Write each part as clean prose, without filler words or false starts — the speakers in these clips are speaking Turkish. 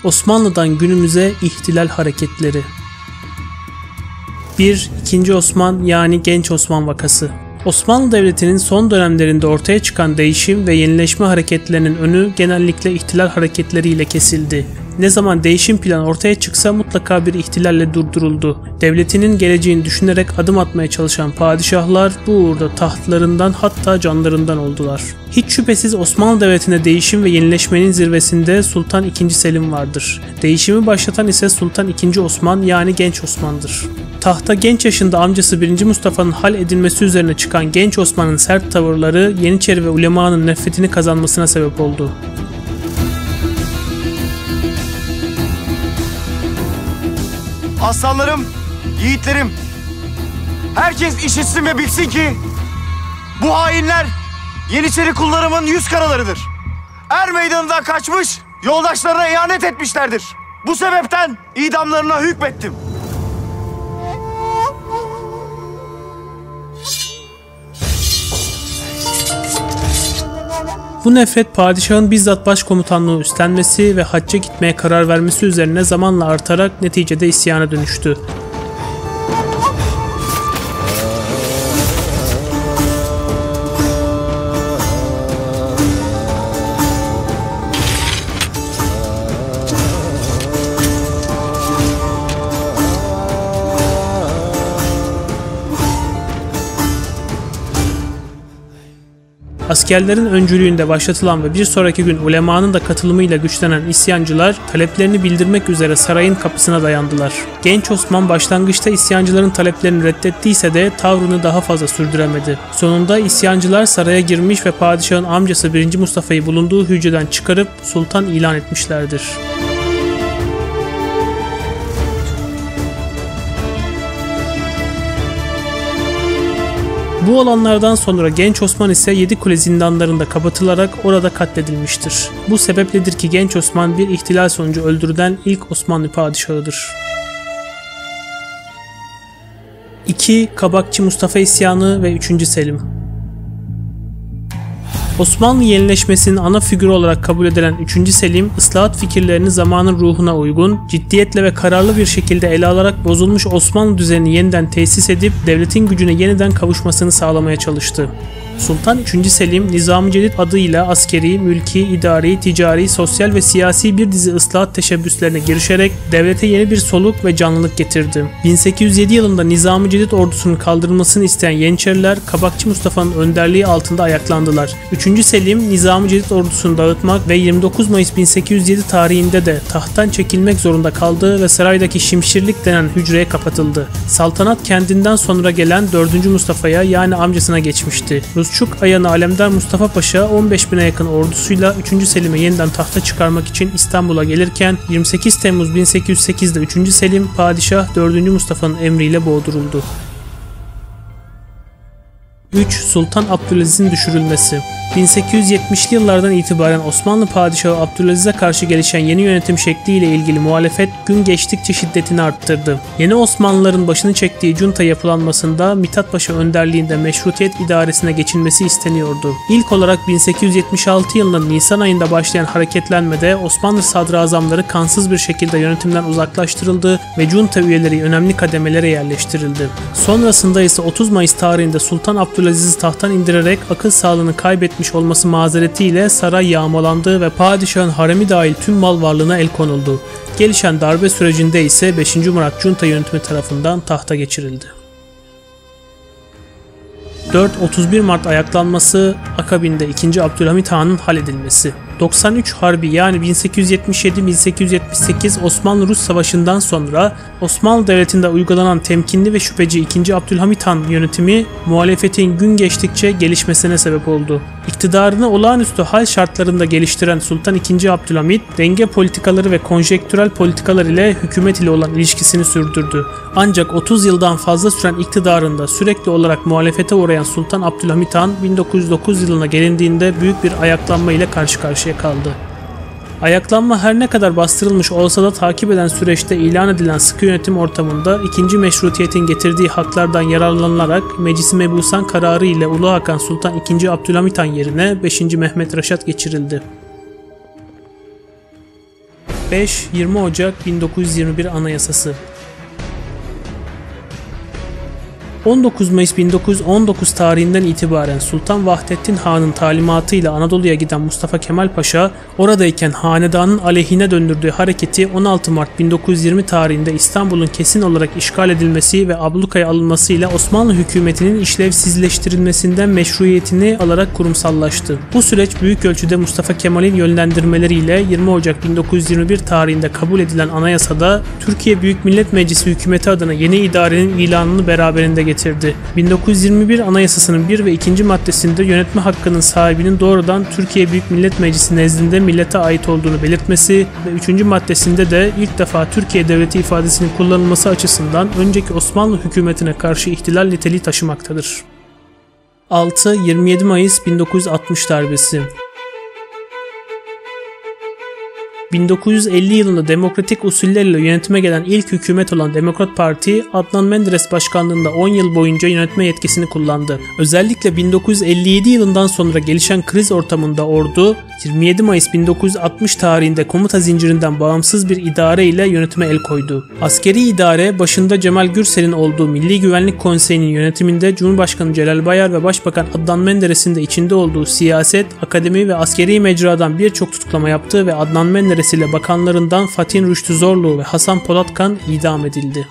Osmanlı'dan günümüze ihtilal hareketleri. 1. 2. Osman yani Genç Osman vakası. Osmanlı Devleti'nin son dönemlerinde ortaya çıkan değişim ve yenileşme hareketlerinin önü genellikle ihtilal hareketleriyle kesildi. Ne zaman değişim planı ortaya çıksa mutlaka bir ihtilalle durduruldu. Devletinin geleceğini düşünerek adım atmaya çalışan padişahlar bu uğurda tahtlarından hatta canlarından oldular. Hiç şüphesiz Osmanlı Devleti'nde değişim ve yenileşmenin zirvesinde Sultan II. Selim vardır. Değişimi başlatan ise Sultan II. Osman yani Genç Osman'dır. Tahta genç yaşında amcası 1. Mustafa'nın hal edilmesi üzerine çıkan Genç Osman'ın sert tavırları Yeniçeri ve ulemanın nefretini kazanmasına sebep oldu. Aslanlarım, yiğitlerim, herkes işitsin ve bilsin ki bu hainler Yeniçeri kullarımın yüz karalarıdır. Er meydanından kaçmış, yoldaşlarına ihanet etmişlerdir. Bu sebepten idamlarına hükmettim. Bu nefret padişahın bizzat başkomutanlığı üstlenmesi ve hacca gitmeye karar vermesi üzerine zamanla artarak neticede isyana dönüştü. Askerlerin öncülüğünde başlatılan ve bir sonraki gün ulemanın da katılımıyla güçlenen isyancılar taleplerini bildirmek üzere sarayın kapısına dayandılar. Genç Osman başlangıçta isyancıların taleplerini reddettiyse de tavrını daha fazla sürdüremedi. Sonunda isyancılar saraya girmiş ve padişahın amcası 1. Mustafa'yı bulunduğu hücreden çıkarıp sultan ilan etmişlerdir. Bu olanlardan sonra Genç Osman ise Yedikule zindanlarında kapatılarak orada katledilmiştir. Bu sebepledir ki Genç Osman bir ihtilal sonucu öldürülen ilk Osmanlı padişahıdır. 2. Kabakçı Mustafa isyanı ve 3. Selim. Osmanlı yenileşmesinin ana figürü olarak kabul edilen 3. Selim, ıslahat fikirlerini zamanın ruhuna uygun, ciddiyetle ve kararlı bir şekilde ele alarak bozulmuş Osmanlı düzenini yeniden tesis edip devletin gücüne yeniden kavuşmasını sağlamaya çalıştı. Sultan 3. Selim, Nizam-ı Cedid adıyla askeri, mülki, idari, ticari, sosyal ve siyasi bir dizi ıslahat teşebbüslerine girişerek devlete yeni bir soluk ve canlılık getirdi. 1807 yılında Nizam-ı Cedid ordusunun kaldırılmasını isteyen Yeniçeriler, Kabakçı Mustafa'nın önderliği altında ayaklandılar. 3. Selim, Nizam-ı Cedid ordusunu dağıtmak ve 29 Mayıs 1807 tarihinde de tahttan çekilmek zorunda kaldı ve saraydaki Şimşirlik denen hücreye kapatıldı. Saltanat kendinden sonra gelen 4. Mustafa'ya yani amcasına geçmişti. Rusçuk Ayanı Alemdar Mustafa Paşa 15.000'e yakın ordusuyla 3. Selim'i yeniden tahta çıkarmak için İstanbul'a gelirken 28 Temmuz 1808'de 3. Selim padişah 4. Mustafa'nın emriyle boğduruldu. 3. Sultan Abdülaziz'in düşürülmesi. 1870'li yıllardan itibaren Osmanlı Padişahı Abdülaziz'e karşı gelişen yeni yönetim şekliyle ilgili muhalefet gün geçtikçe şiddetini arttırdı. Yeni Osmanlıların başını çektiği junta yapılanmasında Mithat Paşa önderliğinde meşrutiyet idaresine geçilmesi isteniyordu. İlk olarak 1876 yılının Nisan ayında başlayan hareketlenmede Osmanlı sadrazamları kansız bir şekilde yönetimden uzaklaştırıldı ve junta üyeleri önemli kademelere yerleştirildi. Sonrasında ise 30 Mayıs tarihinde Sultan Abdülaziz'i tahttan indirerek akıl sağlığını kaybetmiş olması mazeretiyle saray yağmalandı ve padişahın haremi dahil tüm mal varlığına el konuldu. Gelişen darbe sürecinde ise 5. Murat Junta yönetimi tarafından tahta geçirildi. 4. 31 Mart ayaklanması, akabinde 2. Abdülhamit Han'ın halledilmesi. 93 Harbi yani 1877-1878 Osmanlı-Rus Savaşı'ndan sonra Osmanlı Devleti'nde uygulanan temkinli ve şüpheci 2. Abdülhamit Han yönetimi muhalefetin gün geçtikçe gelişmesine sebep oldu. İktidarını olağanüstü hal şartlarında geliştiren Sultan II. Abdülhamit, denge politikaları ve konjektürel politikalar ile hükümet ile olan ilişkisini sürdürdü. Ancak 30 yıldan fazla süren iktidarında sürekli olarak muhalefete uğrayan Sultan Abdülhamit Han 1909 yılına gelindiğinde büyük bir ayaklanma ile karşı karşıya kaldı. Ayaklanma her ne kadar bastırılmış olsa da takip eden süreçte ilan edilen sıkı yönetim ortamında 2. Meşrutiyetin getirdiği haklardan yararlanılarak Meclis-i Mebusan kararı ile Ulu Hakan Sultan II. Abdülhamit Han yerine 5. Mehmet Reşat geçirildi. 5-20 Ocak 1921 Anayasası. 19 Mayıs 1919 tarihinden itibaren Sultan Vahdettin Han'ın talimatıyla Anadolu'ya giden Mustafa Kemal Paşa, oradayken hanedanın aleyhine döndürdüğü hareketi 16 Mart 1920 tarihinde İstanbul'un kesin olarak işgal edilmesi ve ablukaya alınmasıyla Osmanlı hükümetinin işlevsizleştirilmesinden meşruiyetini alarak kurumsallaştı. Bu süreç büyük ölçüde Mustafa Kemal'in yönlendirmeleriyle 20 Ocak 1921 tarihinde kabul edilen anayasada Türkiye Büyük Millet Meclisi hükümeti adına yeni idarenin ilanını beraberinde getirdi. 1921 Anayasası'nın 1 ve 2. maddesinde yönetme hakkının sahibinin doğrudan Türkiye Büyük Millet Meclisi nezdinde millete ait olduğunu belirtmesi ve 3. maddesinde de ilk defa Türkiye Devleti ifadesinin kullanılması açısından önceki Osmanlı hükümetine karşı ihtilal niteliği taşımaktadır. 6-27 Mayıs 1960 darbesi. 1950 yılında demokratik usullerle yönetime gelen ilk hükümet olan Demokrat Parti, Adnan Menderes başkanlığında 10 yıl boyunca yönetme yetkisini kullandı. Özellikle 1957 yılından sonra gelişen kriz ortamında ordu, 27 Mayıs 1960 tarihinde komuta zincirinden bağımsız bir idare ile yönetime el koydu. Askeri idare, başında Cemal Gürsel'in olduğu Milli Güvenlik Konseyi'nin yönetiminde Cumhurbaşkanı Celal Bayar ve Başbakan Adnan Menderes'in de içinde olduğu siyaset, akademi ve askeri mecradan birçok tutuklama yaptı ve Adnan Menderes ile bakanlarından Fatih Rüştü Zorlu ve Hasan Polatkan idam edildi.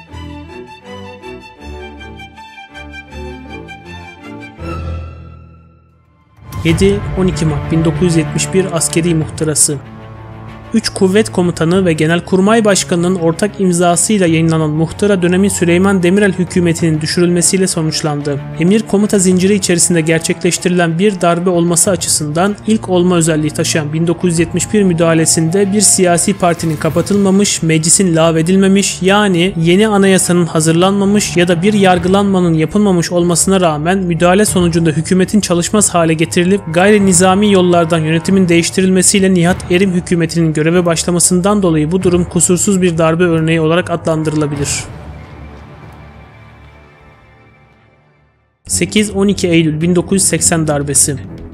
(7-12 Mart 1971 Askeri Muhtırası). 3 kuvvet komutanı ve Genelkurmay Başkanı'nın ortak imzasıyla yayınlanan muhtıra dönemin Süleyman Demirel hükümetinin düşürülmesiyle sonuçlandı. Emir komuta zinciri içerisinde gerçekleştirilen bir darbe olması açısından ilk olma özelliği taşıyan 1971 müdahalesinde bir siyasi partinin kapatılmamış, meclisin lağvedilmemiş, yani yeni anayasanın hazırlanmamış ya da bir yargılanmanın yapılmamış olmasına rağmen müdahale sonucunda hükümetin çalışmaz hale getirilip gayri nizami yollardan yönetimin değiştirilmesiyle Nihat Erim hükümetinin göreve başlamasından dolayı bu durum kusursuz bir darbe örneği olarak adlandırılabilir. 8-12 Eylül 1980 darbesi.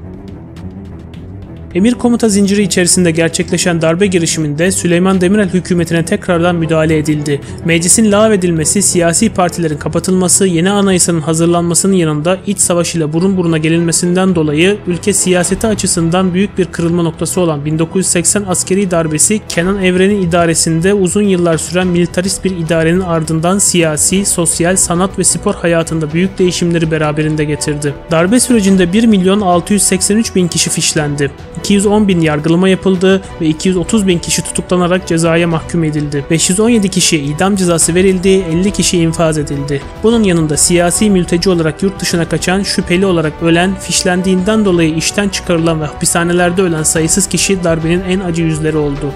Emir komuta zinciri içerisinde gerçekleşen darbe girişiminde Süleyman Demirel hükümetine tekrardan müdahale edildi. Meclisin lağvedilmesi, siyasi partilerin kapatılması, yeni anayasanın hazırlanmasının yanında iç savaş ile burun buruna gelinmesinden dolayı ülke siyaseti açısından büyük bir kırılma noktası olan 1980 askeri darbesi, Kenan Evren'in idaresinde uzun yıllar süren militarist bir idarenin ardından siyasi, sosyal, sanat ve spor hayatında büyük değişimleri beraberinde getirdi. Darbe sürecinde 1.683.000 kişi fişlendi. 210.000 yargılama yapıldı ve 230.000 kişi tutuklanarak cezaya mahkum edildi. 517 kişiye idam cezası verildi, 50 kişi infaz edildi. Bunun yanında siyasi mülteci olarak yurt dışına kaçan, şüpheli olarak ölen, fişlendiğinden dolayı işten çıkarılan ve hapishanelerde ölen sayısız kişi darbenin en acı yüzleri oldu.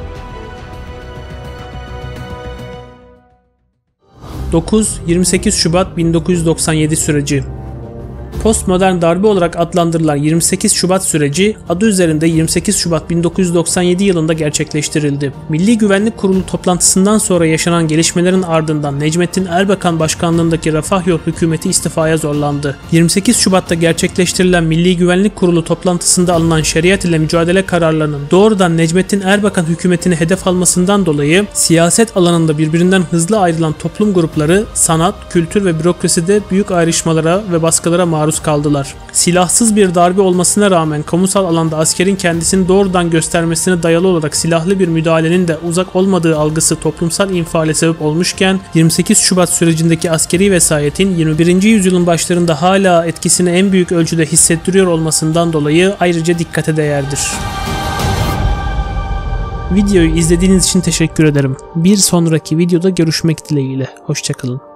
9-28 Şubat 1997 süreci. Postmodern darbe olarak adlandırılan 28 Şubat süreci adı üzerinde 28 Şubat 1997 yılında gerçekleştirildi. Milli Güvenlik Kurulu toplantısından sonra yaşanan gelişmelerin ardından Necmettin Erbakan başkanlığındaki Refah Yol hükümeti istifaya zorlandı. 28 Şubat'ta gerçekleştirilen Milli Güvenlik Kurulu toplantısında alınan şeriat ile mücadele kararlarının doğrudan Necmettin Erbakan hükümetini hedef almasından dolayı siyaset alanında birbirinden hızlı ayrılan toplum grupları sanat, kültür ve bürokraside büyük ayrışmalara ve baskılara maruz kaldılar. Silahsız bir darbe olmasına rağmen kamusal alanda askerin kendisini doğrudan göstermesine dayalı olarak silahlı bir müdahalenin de uzak olmadığı algısı toplumsal infiale sebep olmuşken 28 Şubat sürecindeki askeri vesayetin 21. yüzyılın başlarında hala etkisini en büyük ölçüde hissettiriyor olmasından dolayı ayrıca dikkate değerdir. Videoyu izlediğiniz için teşekkür ederim. Bir sonraki videoda görüşmek dileğiyle. Hoşça kalın.